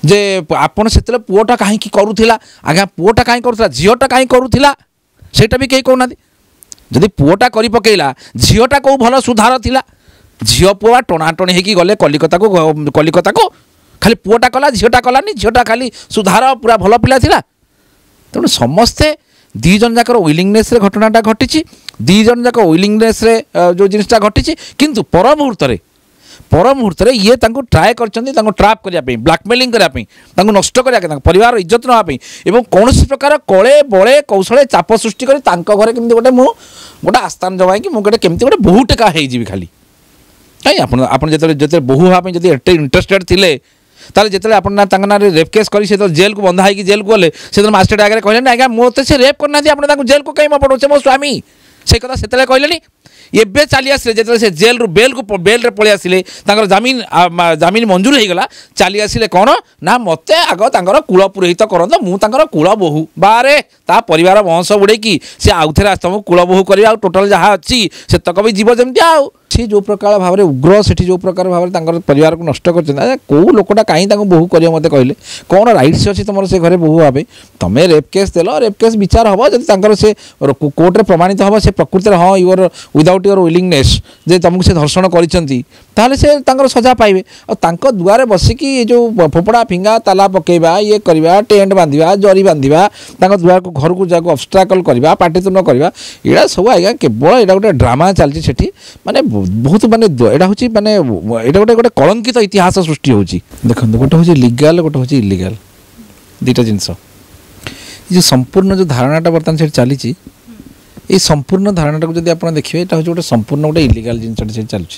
जे आपण से पुओटा कहीं करूला आज्ञा पुओटा कहीं करूला झीटा कहीं करूला सेटा भी कहीं कहना जदि पुओटा कर पकेला झीटा कौ भल सुधार थिला झील पुआ टणाटणी होगी गले कलिकता को खाली पुओटा कला झीटा कलानी झीटा खाली सुधार पूरा भल पिला थिला तेणु समस्ते दी जन जाकर विलिंगनेस घटनाटा घटी दी जन जाक विलिंगनेस जो जिनटा घटी किंतु पर मुहूर्त ये ट्राए कर ट्राप करने ब्लैकमेलिंग करने नष्ट करने परिवार इज्जत नापी कौन प्रकार कले बड़े कौशल चाप सृष्टि कर घरे कमी गोटे गोटे आस्थान जमाई मुझे केमती गोटे बहु टेका हो खाली कहीं आप जो बहु हाँपी जब एटे इंटरेस्टेड थे ताले जिते आप ना रेप केस कर जेल को बंधा है जेल को गले से माजिस्ट्रेट आगे कहले आज्ञा मत से रेप करना आप जेल को कहीं पड़ोचे मो स्वामी से कथा से कहले एबे चली आसिले जिते से जेल रु बेल को बेल रे पळि आसिले तांकर जमीन मंजूर हो गला चली आसिले कौन ना मते आग तांकर कुल पुरोहित करंत मु तांकर कुल बोहू बारे ता परिवार वंश बुड़े कि से आउथरे आस्तम कुल बोहू करिया टोटल जहाँ अच्छी से तक भी जीव जमती आउ सी जो प्रकार भाव में उग्र से जो प्रकार भाव में परिवार को नष्ट कर कौ लोकटा कहीं बोहू कर मत कहले कौन राइट्स अच्छी तुम से घरे बोहू भावे तुम्हें रेप केस देल रेप केस विचार हम जब से कोर्ट में प्रमाणित हम से प्रकृति हाँ यूर विदाउट यूर विलिंगनेस जे तुमको से धर्षण कर सजा पाइबे और दुआरे बसिकी जो फोपड़ा फिंगा ताला पकेबा ये करवा टेंट बांधा जरी बांधा दुआर को घर को जाको अब्स्ट्राकल करवा पाटितुंड करवा यहाँ सब आज्ञा केवल यहाँ गोटे ड्रामा चलती सेठी माने बहुत माने यहाँ हूँ माने यहाँ गोटे गोटे कलंकित इतिहास सृष्टि होची देखो गोटे हूँ लीगल गोटे हूँ इलीगल दुईटा जिनस जो संपूर्ण जो धारणाटा बर्तमान से चली ये संपूर्ण धारणाटा को जब आप देखिए यहाँ हूँ गोटे संपूर्ण गोटे इलीगल जिनस चलुची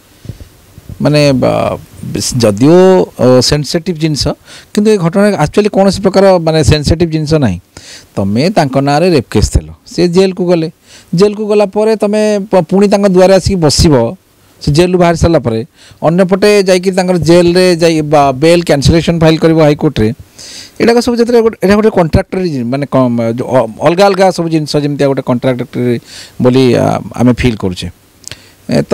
माने जदियो सेंसिटिव जिनस किंतु ये घटना एक्चुअली कौन प्रकार माने सेंसिटिव जिनस ना तुम्हें ना रेप केस देल सी जेल को गले जेल को गला परे तमे पुणी दुआरे आसिक बसब से जेल बाहर सारापर अंपटे जा जेल रे जाई बेल कैंसलेशन फाइल कर हाईकोर्ट रे यहाँ सब जो गोटे कंट्राक्टर माने अलग अलग सब जिनस जमी गोटे कंट्राक्टर बोली आम फिल करुचे तो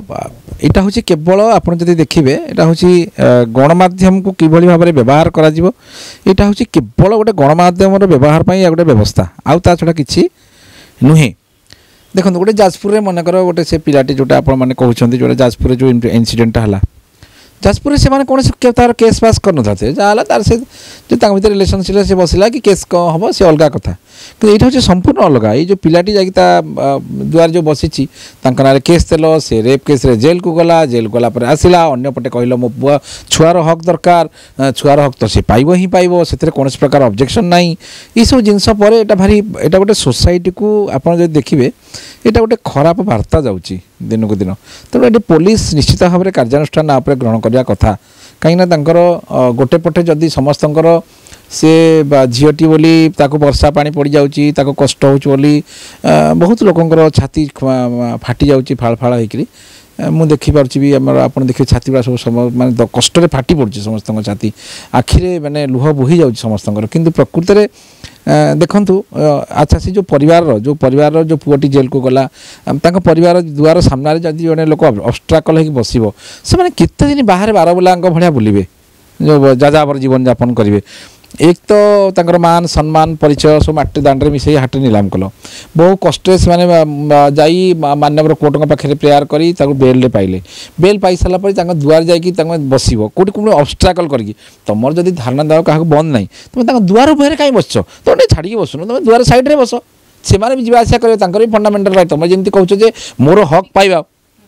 यहाँ हूँ केवल आप देखिए यहाँ हूँ गणमाध्यम को किभली भाव में व्यवहार करा यहाँ हूँ केवल गोटे गणमाध्यम व्यवहार या गोटे व्यवस्था आउ ता छड़ा किसी नुहे देखो गोटे जाजपुर में मनकर गोटे से पिलाटी जोटा आप कहते जो जाजपुर जो इनसीडेंटा है जाजपुर से कौन से तार केस पास कर थे जहाँ तार से जो भर रिलेशनशिप से बसला कि केस कौन हम से अलग कथा कि यहाँ हूँ संपूर्ण अलग ये जो पिलाटी जा दुआर जो बसी ना केस देल से रेप केस रे जेल को गला जेल गला आसला अंपटे कहल मो पुआ छुआर हक दरकार छुआर हक तो सी पाइब ही पाइब से कौन प्रकार ऑब्जेक्शन ना ये सब जिनस पर भारी यहाँ गोटे सोसाइटी को आप देखिए यहाँ गोटे खराब वार्ता जाऊँगी दिन को दिन तेणु ये पुलिस निश्चित भाव में कार्यानुष्ठान आप ग्रहण करने कथा कहीं गोटे पटे जदि समस्त से झीटी बोली वर्षा पानी पड़ जाऊँगी कष्ट होली बहुत लोकंर छाती फाटी जाऊँगी फाड़ फाड़ होकर मुझे देखिपार्ची भी आम आप देखिए छाती गुड़ा सब माने कष्ट फाटी पड़ी समस्त छाती आखिरे माने लुह बोही जाऊँगी समस्त किंतु प्रकृत में देखु अच्छा से जो परिवार जो पुअटी जेल को गला परिवार दुआर सामने जब जड़े लोक अब्स्ट्राकल हो बस से केते दिन बाहर बारबुला भाया बुलवे जो जाजाबर जीवन यापन करेंगे एक तो तंकर मान सम्मान परिचय सब माटी दांडे मिसई हाट नीलाम कल बहु कष्ट से जाई माननीय कोर्ट पाखे प्रेयर कर बेल पाइले बेल पाई सारापर दुआर जा बस कौट कौन अब्स्ट्राकल करके तुम जब धारणा देवा क्या बंद ना तुम दुआर मुहर कहीं बस तुम छाड़ी बसुन तुम दुआर साइड में बस से भी जावासा करेंगे फंडामेंटाल राइट तुम जमी कहे मोर हक पाइबा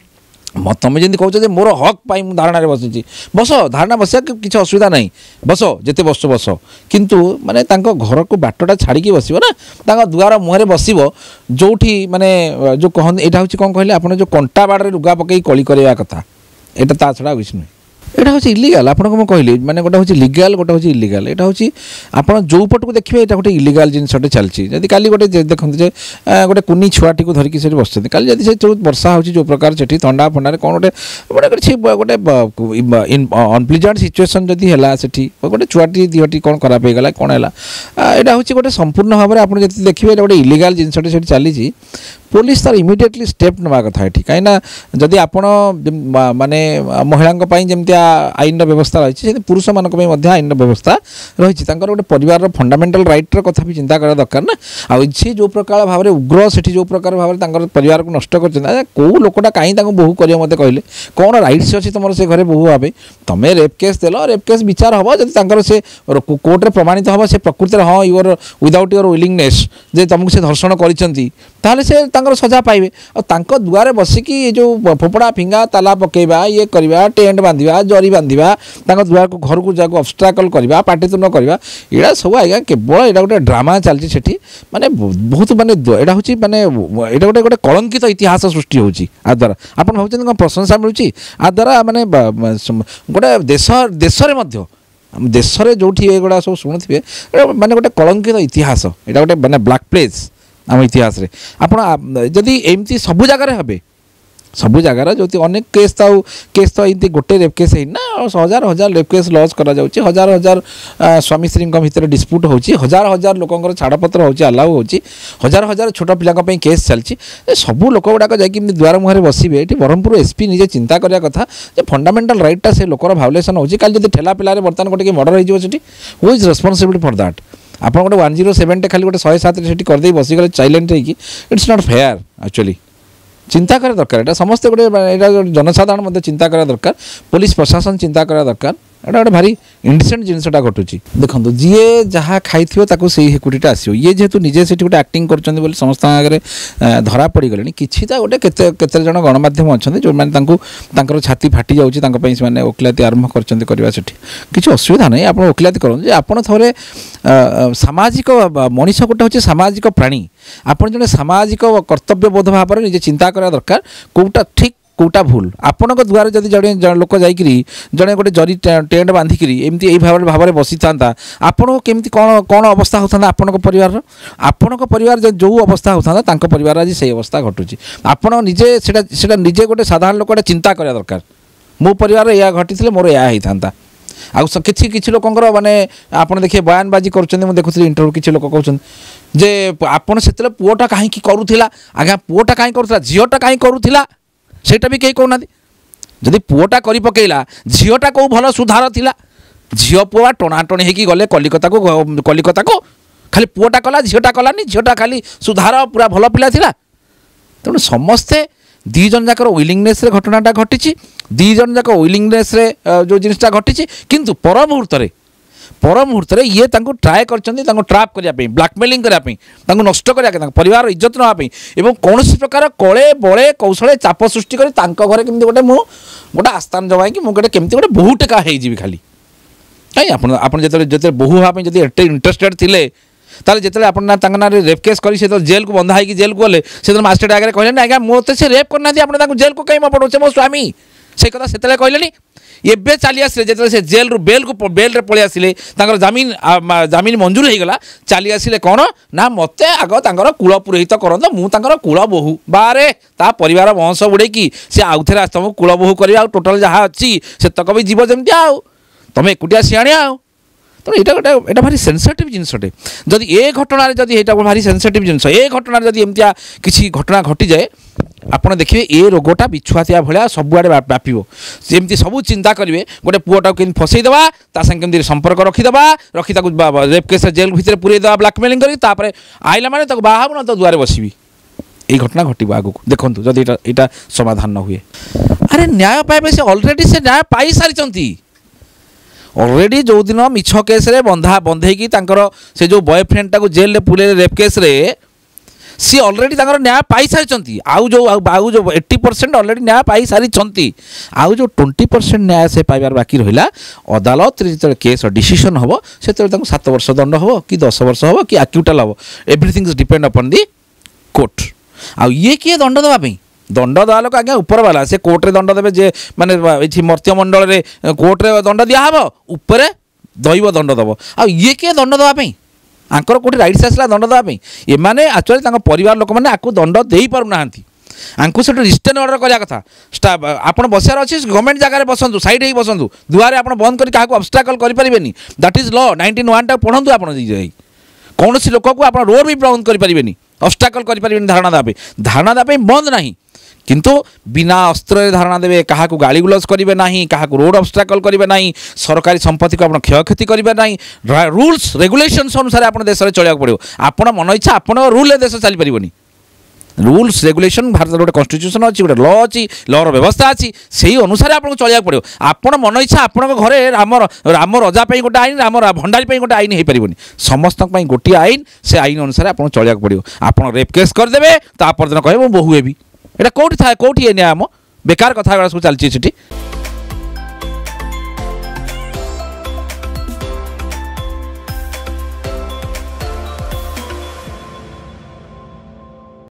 तुम जमी कहे मोर हक पाई धारणा बसी बस धारणा बसा किसी असुविधा नहीं बस जिते बस बस किंतु माने घर को बाटटा छाड़ी बस ना दुआर मुहर बस जो माने जो कहते यहाँ हूँ कौन कहले आप जो कंटा बाड़े लुगा पकई कली करवा कथा यहाँ ता छड़ा किसी नुहे यहाँ हूँ इलीगाल आपको मुझे कहली मैंने गोटे हूँ लीगल गोटे हूँ इलीगाल यहाँ हूँ आप जो पट को देखिए यहाँ गोटे इलीगाल जिनसटे चलती जदि काली गोटे देखते गोटे कुनी छुआटी को धरिकी से बस काली जब से जो वर्षा हो जो प्रकार से थंडा फंडा कौन गोटे गोटे अनप्लीजेंट सिचुएसन जदि है से गोटे छुआटी दिहटी कौन खराब हो गला कौन है यहाँ हूँ गोटे संपूर्ण भाव में आप देखिए गोटे इलीगाल जिनसटे से चली पुलिस तार इमिडिएटली स्टेप नवा कथा ये कहीं जदि आप माने महिला जमी जमिया आईन व्यवस्था रही है पुरुष मान आईन व्यवस्था रही गोटे परिवार फंडामेंटल राइट्र कथा भी चिंता करा दरकार ना आ जो प्रकार भाव में उग्र से जो प्रकार भाव में परिवार को नष्ट कर कौ लोकटा कहीं बोहू कर मत कहले कौन राइट्स अच्छी तुम से घरे बोहू भाव तुम्हें रेप केस देल रेप केस विचार हम जब से कोर्टे प्रमाणित हम से प्रकृति हाँ योर विदाउट योर विलिंगनेस जे तुमको से धर्षण कर सजा पाइबे और दुआरे बसिकी जो फोपड़ा फिंगा ताला पकेबा ये करवा टेंट बांधा जरी बांधा दुआर को घर को जाको ऑब्स्ट्रैकल करवा पाटितुंड करवा यहाँ सब आज्ञा केवल यहाँ गोटे ड्रामा चलती सेठी माने बहुत माने यहाँ हूँ माने यहाँ गोटे गोटे कलंकित इतिहास सृष्टि होची आ द्वारा आप भावुँ प्रशंसा मिलूँ आ द्वारा माने गोटे देश देश में जो एगुड़ा सब शुणुवे माने गोटे कलंकित इतिहास यहाँ गोटे माने ब्लैक प्लेस आम इतिहास रे आपण जदि एमती सबु जगार हे सबु जगार जो अनेक केस तो ये गोटे रेप केस है ना हजार हजार रेप केस लॉन्च करा जाउची हजार हजार स्वामी स्त्री भितर डिस्प्यूट होची हजार हजार लोकंर छाड़पत्र होची अलाउ होची हजार हजार छोट पिला केस चलती सबू लोक गुड़ाक जाकि द्वार मुहर बसबे ये ब्रह्मपुर एसपी निजे चिंता करिया कथा जे फंडामेंटल राइटा से लोकर भायोलेसन होची काल जदि ठेला पिलारे बर्तमान गोटे मर्डर हो who is responsibility for that आप गोटे 107 खाली गोटे 107 से करदे बसीगले साइलेंट होगी इट्स नॉट फेयर एक्चुअली चिंता करा दरकार एटा समस्ते गोटे जनसाधारण मध्य चिंता करा दरकार पुलिस प्रशासन चिंता करा दरकार एटा गोटे भारी इंडिसेंट जिनसटा घटुची देखो जी जहाँ खाई से हेकुरीटा आसो ये जेहेतु निजे से गोटे एक्टिंग कर समस्त आगे धरा पड़ गले किसी गोटे केते जन गणमाध्यम अच्छा जो मैंने छाती फाटी जाऊँगी वकिलाती आरंभ कर किसी असुविधा नहीं आप वकिलाती करें आप थे सामाजिक मनीष गोटे हूँ सामाजिक प्राणी आपड़ जड़े सामाजिक कर्तव्यबोध भाव में निजे चिंता करा दरकार कौटा ठीक कौटा भूल आपण द्वारा जब जड़े लोक जाकि जड़े गोटे जरी टेंट बांधिक एमती भाव में बसी था आपन केमती कौन कौन अवस्था होता आपण परिवार जो अवस्था होता परिवार आज से अवस्था घटुची आपण निजे से निजे गोटे साधारण लोक चिंता करा दरकार मो परिवार या घटी मोर या होता आउ किसी लोकंर माने आपन देखिए बयानबाजी कर देखुली इंटरव्यू किसी लोक कहते जे आपन से पुओटा कहीं करूला आज्ञा पुओटा कहीं करूला झीटा कहीं करूला सेटा भी कहीं कहना जदि पुओटा कर पकेला झीटा कौ भल सुधार थिला झील पुआ टणाटणी होगी गले कलिकता को खाली पुओटा कला झीटा कलानी झीटा खाली सुधार पूरा भल पिला थिला तेणु समस्ते दी जन जाकर विलिंगनेस रे घटनाटा घटी दी जन जाक विलिंगनेस रे जो जिनटा घटी किंतु पर मुहूर्त ये ट्राए कर ट्राप करने ब्लैकमेलिंग करने नष्ट करने परिवार इज्जत नापी और कौन प्रकार कले बड़े कौशल चाप सृष्टि कर घरे केमती गोटे गोटे आस्थान जमाई कि मुझे केमती गोटे बहु टेका हो खाली कहीं आप जो बहु हाँपी जब एटे इंटरेस्टेड थे ताले जिते अपना रेप केस कर जेल को बंधा है जेल को गले से माजिस्ट्रेट आगे कहले आज्ञा मत से रेप करना आप जेल को कहीं पड़ोचे मो स्वामी से कथा से कहले एबे चली आसे जो से जेल रू बेल को बेल रे पलि आसिले जमीन मंजूर हो गला चली आसिले कौन ना मत आग कूल पुरोहित करत मुझे कूल बोहू बारे ता परिवार वंश बुड़ेकी सी आउ थे तुमको कूल बोहू कर टोटाल जहाँ अच्छी से तक भी जीव जमी आउ तुम एकुटिया सियाणिया आउ तो ये भारी सेंसिटिव जिनसटे जदि ए घटना जदि ये भारी सेंसिटिव जिनस ए घटना जदि एमतिया किसी घटना घटी जाए आपड़ देखिए ये रोगटा बिछुआतिया भाया सबुआड़े व्यापीब सेमती सब चिंता करेंगे गोटे पुओटा के फसईदेवा सागे संपर्क रखीदे रखी रेप केस जेल भितर पूरेदेवा ब्लैकमेलिंग कर आइला माने बाहर ना तो दुआरे बसबी ये घटना घटो आगू देखूँ जदि यहाँ समाधान न हुए अरे न्याय पाइबे से अलरेडी से न्याय पाई सारी ऑलरेडी जो दिन मिछ केस रे बंधेकी से जो बॉयफ्रेंड टाक जेल रे पुले रेप केस रे सी ऑलरेडी न्याय पाई सारी आउ जो 80% ऑलरेडी न्याय पाई सारी आउ जो 20% न्याय से पाइबार बाकी रहा अदालत जो केस डिसीजन हम से 7 वर्ष दंड हम कि 10 वर्ष हम कि आक्यूटाल हम everything is depend upon the court आउ ये किए दंड देवाई दंड देवा लोक आज्ञा ऊपर वाला से कोर्टे दंड देवे जे माने मर्त्यमंडल रे कोर्टे दंड दिहब उपर दैव दंड दब आ ये किए दंड देवाई आंकर कोटी राइट्स आसला दंड देवाई एमाने एक्चुअली परिवार लोक मैंने आपको दंड दे पारना आंकु से रिस्टेन ऑर्डर करा कथा स्टाफ आप बसार अच्छे गवर्नमेंट जगह बसतु सैड ही बसतु दुआरे आप बंद कर क्या ऑब्स्ट्रैकल करें दैट इज लॉ 1901 पढ़ु आप कौन लोक को आप रोड भी बंद करें ଅବଷ୍ଟାକଲ୍ କରିପାରିବେନି ଧାରଣା ଦେବା ପାଇଁ। ଧାରଣା ଦେବା ପାଇଁ ବନ୍ଦ ନାହିଁ, କିନ୍ତୁ ବିନା ଅସ୍ତ୍ରରେ ଧାରଣା ଦେବେ, କାହାକୁ ଗାଳିଗୁଲଜ କରିବେ ନାହିଁ, କାହାକୁ ରୋଡ଼ ଅବଷ୍ଟାକଲ୍ କରିବେ ନାହିଁ, ସରକାରୀ ସମ୍ପତ୍ତିକୁ ଆପଣ କ୍ଷୟକ୍ଷତି କରିବେ ନାହିଁ, ରୁଲ୍ସ ରେଗୁଲେସନ୍ସ ଅନୁସାରେ ଆପଣ ଦେଶରେ ଚଳିବାକୁ ପଡ଼ିବ। ଆପଣ ମନ ଇଚ୍ଛା ଆପଣଙ୍କ ରୁଲ୍ରେ ଦେଶ ଚାଲିପାରିବନି। रूल्स रेगुलेशन भारत गोटे कन्स्टिट्यूशन अच्छी गोटे लॉ अच्छी लॉर व्यवस्था अच्छी से अनुसार आपको चलिया पड़ो। आपण मन इच्छा आपण घरे राम रजा गोटे आईन राम भंडारी गोटे आईन हो पारनि समस्त गोटे आईन से आईन अनुसार आपको चलिया पड़ो। आप रेप केस करदे तापर दिन कहे बोहू हेबी एटा कौटी था कौटी न्याय बेकार कथा सब चलती।